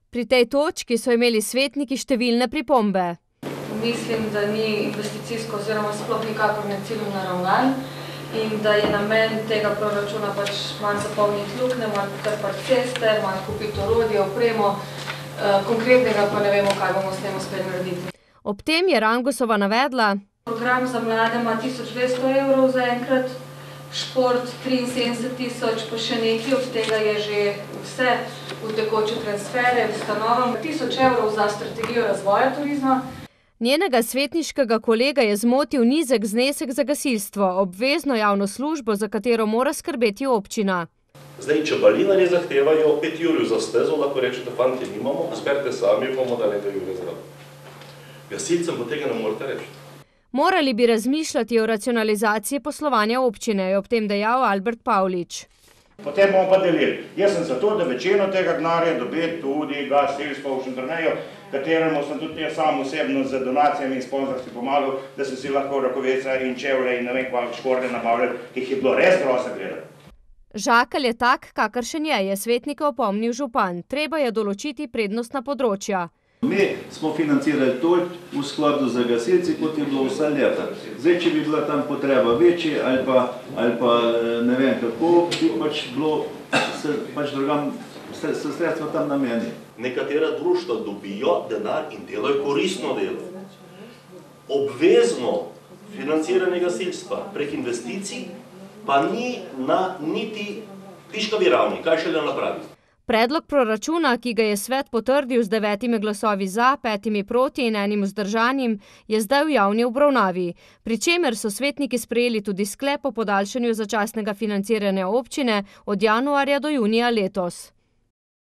Pri tej točki so imeli svetniki številne pripombe. Mislim, da ni investicijsko oziroma sploh nikakor ne ciljno naravnan in da je namen tega proračuna pač malo zapolniti luknje, malo potrpati ceste, malo kupiti orodje, opremo, konkretnega pa ne vemo, kaj bomo s tem uspeli narediti. Ob tem je Rangosova navedla: Program za mlade ima 1200 evrov zaenkrat, šport 73 tisoč, pa še nekaj, od tega je že vse v tekoče transfere, ustanovam 1000 evrov za strategijo razvoja turizma. Njenega svetniškega kolega je zmotil nizek znesek za gasilstvo, obvezno javno službo, za katero mora skrbeti občina. Zdaj, če balinarji zahtevajo 5 jurjev za stezo, lahko rečete, fanti, nimamo, zberite sami, bomo dali 2 jurje zraven. Gasilcem pa tega ne morete reči. Morali bi razmišljati o racionalizaciji poslovanja občine, je ob tem dejal Albert Pavlič. Potem bomo pa delili. Jaz sem zato, da večino tega denarja dobi tudi gasilstvo v Šentjerneju, kateremu sem tudi jaz sam osebno z donacijami in sponzorstvi pomagal, da so si lahko rokovece in čevlje in ne vem kva škorne nabavljali, ki jih je bilo res groza gledati. Žakelj je tak, kakršen je svetnike opomnil župan. Treba je določiti prednostna področja. Mi smo financirali toliko v skladu za gasilci, kot je bilo vsa leta. Zdaj, če bi bila tam potreba večja ali pa ne vem kako, bi pač bilo drugam sredstva tam nameni. Nekatera društva dobijo denar in delajo koristno delo. Obvezno financiranje gasilstva prek investicij pa ni na niti piškavi ravni, kaj šele napraviti. Predlog proračuna, ki ga je svet potrdil z 9 glasovi za, 5 proti in 1 vzdržanim, je zdaj v javni obravnavi, pri čemer so svetniki sprejeli tudi sklep o podaljšanju začasnega financiranja občine od januarja do junija letos.